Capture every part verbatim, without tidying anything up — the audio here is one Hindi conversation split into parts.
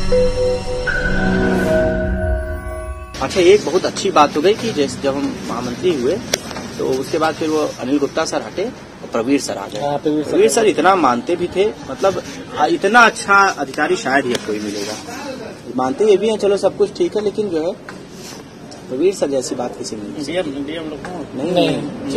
अच्छा, एक बहुत अच्छी बात हो गई कि जैसे जब हम महामंत्री हुए तो उसके बाद फिर वो अनिल गुप्ता सर हटे और प्रवीर सर आ गए। प्रवीर सर इतना मानते भी थे, मतलब इतना अच्छा अधिकारी शायद ही कोई मिलेगा। मानते ये भी हैं, चलो सब कुछ ठीक है, लेकिन जो है प्रवीर सर जैसी बात किसी में नहीं। नहीं नहीं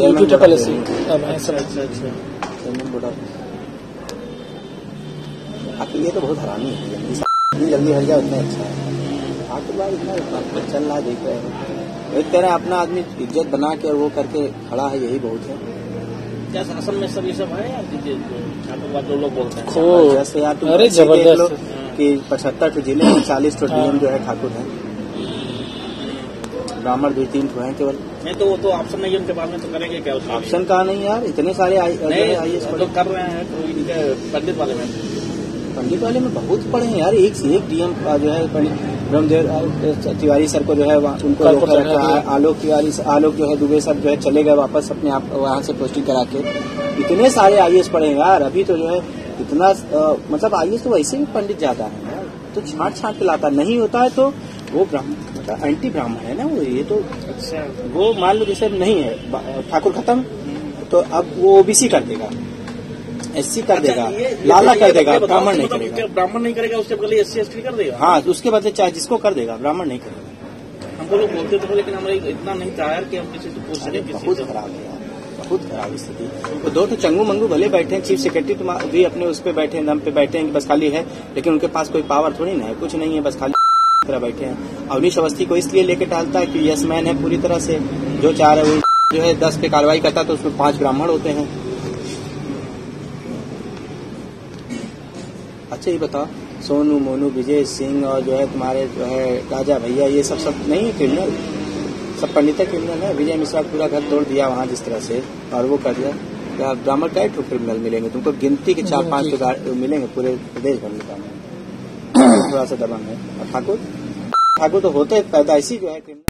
ये तो बहुत हरानी है, जितनी जल्दी हट जाए उतना अच्छा है। आखिर बार इतना चल रहा देख रहे हैं, एक तरह अपना आदमी इज्जत बना के और वो करके खड़ा है, यही बहुत है। क्या शासन में सब ये सब है यार, जो लोग बोलते हैं जैसे यार तुम अरे जबरदस्त कि पचहत्तर ठो जिले में चालीस ठो डीएम जो है ठाकुर है, ब्राह्मण भी तीन ठो है केवल। नहीं तो वो तो ऑप्शन नहीं है उनके बाद में, तो करेंगे क्या? ऑप्शन कहा नहीं यार, इतने सारे आई एस तो कर रहे हैं। तो इनके पंडित वाले में पंडित वाले में बहुत पढ़े हैं यार, एक से एक डीएम का जो है ब्रह्मदेव तिवारी सर को जो है उनको रोका रखा है। आलोक तिवारी आलोक जो है दुबे सर जो है चले गए वापस अपने आप वहाँ से पोस्टिंग करा के। इतने सारे आईएएस पढ़े हैं यार, अभी तो जो है इतना आ, मतलब आईएएस तो वैसे भी पंडित ज्यादा है यार, तो छांट छांट के लाता नहीं होता है, तो वो ब्राह्मण मतलब एंटी ब्राह्मण है ना वो। ये तो अच्छा वो मान लो जैसे नहीं है ठाकुर खत्म, तो अब वो ओबीसी कर देगा, एससी कर देगा, लाला कर देगा, ब्राह्मण नहीं करेगा। ब्राह्मण नहीं करेगा, उसके बदले एससी एसटी कर देगा। हाँ, उसके बदले चाहे जिसको कर देगा, ब्राह्मण नहीं करेगा। हमको लोग बोलते तो, लेकिन हमारे इतना नहीं था यार कि हम किसी से पूछ सके। बहुत खराब है यार, बहुत खराब स्थिति। तो दो तो चंगू मंगू भले बैठे हैं, चीफ सेक्रेटरी तुम भी अपने उस पे बैठे हैं, दम पे बैठे हैं, बस खाली है, लेकिन उनके पास कोई पावर थोड़ी ना है, कुछ नहीं है, बस खाली तरह बैठे हैं। अवनीश अवस्थी को इसलिए लेके टालता है कि यस मैन है पूरी तरह से, जो चाह रहे वो जो है दस पे कार्रवाई करता तो उसमें पांच ब्राह्मण होते हैं। अच्छा ये बताओ, सोनू मोनू विजय सिंह और जो है तुम्हारे जो है राजा भैया, ये सब सब नहीं है क्रिमिनल, सब पंडित क्रिमिनल है। विजय मिश्रा पूरा घर तोड़ दिया वहाँ जिस तरह से, और वो कर दिया। क्या ब्राह्मण का ठो क्रिमिनल मिलेंगे तुमको? गिनती के चार पांच तो मिलेंगे पूरे प्रदेश भर में। थोड़ा सा दबंग है। और ठाकुर ठाकुर तो होते पैदाइशी जो है क्रिमिनल।